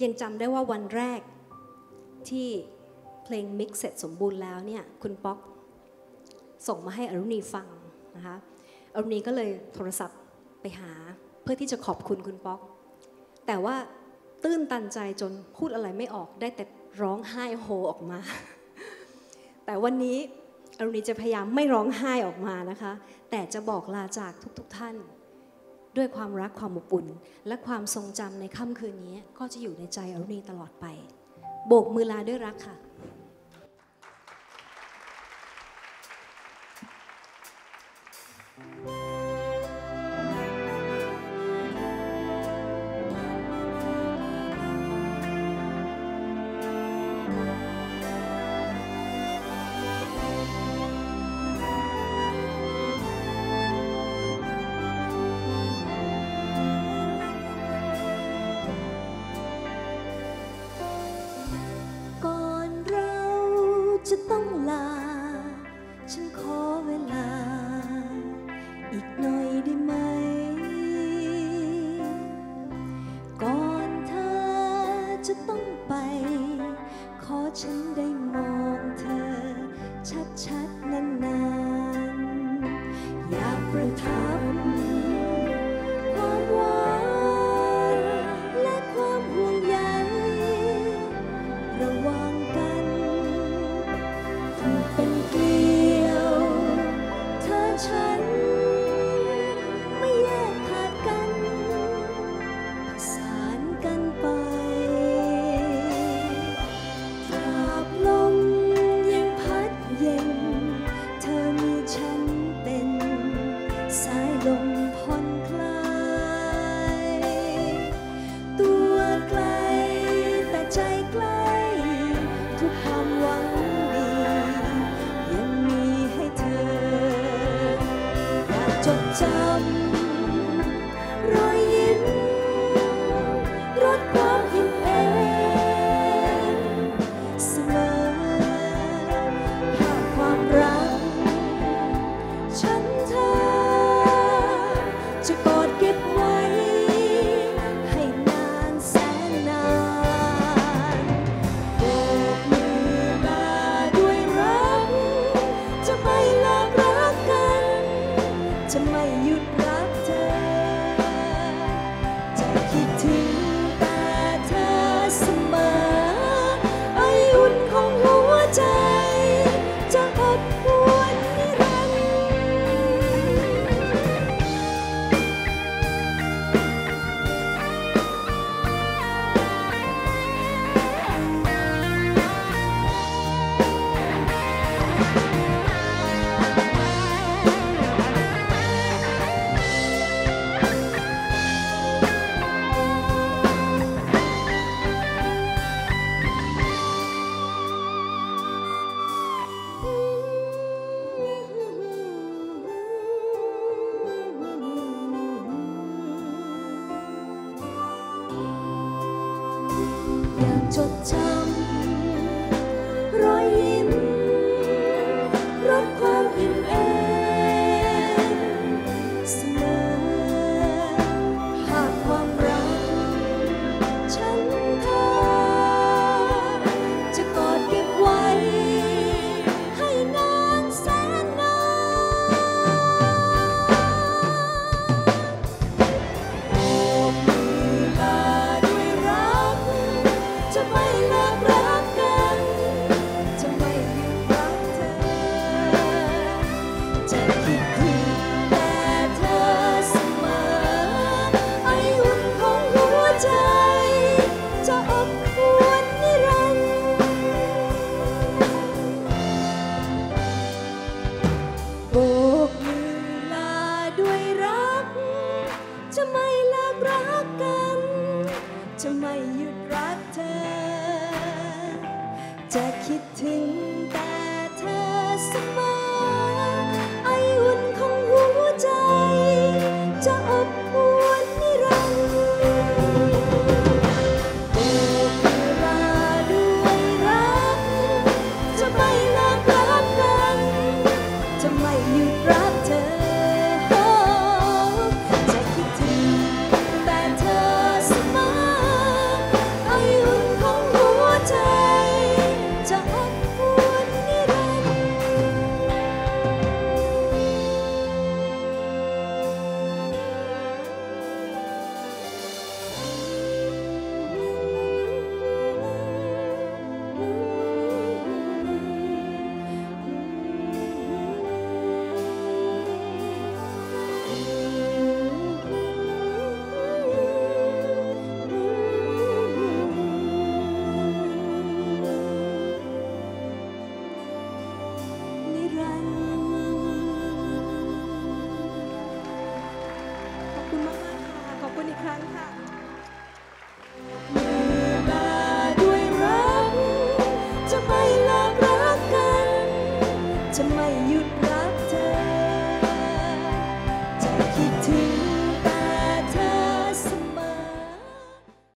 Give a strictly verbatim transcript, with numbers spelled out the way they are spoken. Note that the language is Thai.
ยังจำได้ว่าวันแรกที่เพลงมิกซ์เสร็จสมบูรณ์แล้วเนี่ยคุณป๊อกส่งมาให้อรุณีฟังนะคะอรุณีก็เลยโทรศัพท์ไปหาเพื่อที่จะขอบคุณคุณป๊อกแต่ว่าตื้นตันใจจนพูดอะไรไม่ออกได้แต่ร้องไห้โฮออกมาแต่วันนี้อรุณีจะพยายามไม่ร้องไห้ออกมานะคะแต่จะบอกลาจากทุกๆท่านด้วยความรักความอบอุ่นและความทรงจำในค่ำคืนนี้ก็จะอยู่ในใจอรุณีตลอดไปโบกมือลาด้วยรักค่ะจะต้องลาฉันขอเวลาอีกหน่อยได้ไหมก่อนเธอจะต้องไปขอฉันได้มองเธอชัดๆนานๆอยากประทับความหวานและความห่วงใยระหว่างกันเป็นเกลียวเธอฉันไม่แยกขาดกันผสานกันไปตราบลมยังพัดเย็นเธอมีฉันเป็นสายลมผ่อนคลายตัวไกลแต่ใจใกล้ทุกความหวังจดจำรอยยิ้มรสความอิ่มเอมเสมอภาพความรักฉันเธอจะกอดเก็บไว้ให้นานแสนนานโบกมือลาด้วยรักจะไม่เลิกรักกันจะไม่หยุดรักเธอจะคิดถึงแต่เธอเสมอไออุ่นของหัวใจจะอบอวลนิรันดร์อยากจดจำรอยยิ้มรสความอิ่มเอมเสมอภาพความรักฉันเธอจะกอดเก็บไว้ให้นานแสนนานโอบมือลาด้วยรักจะไม่เลิกอีกครั้งค่ะ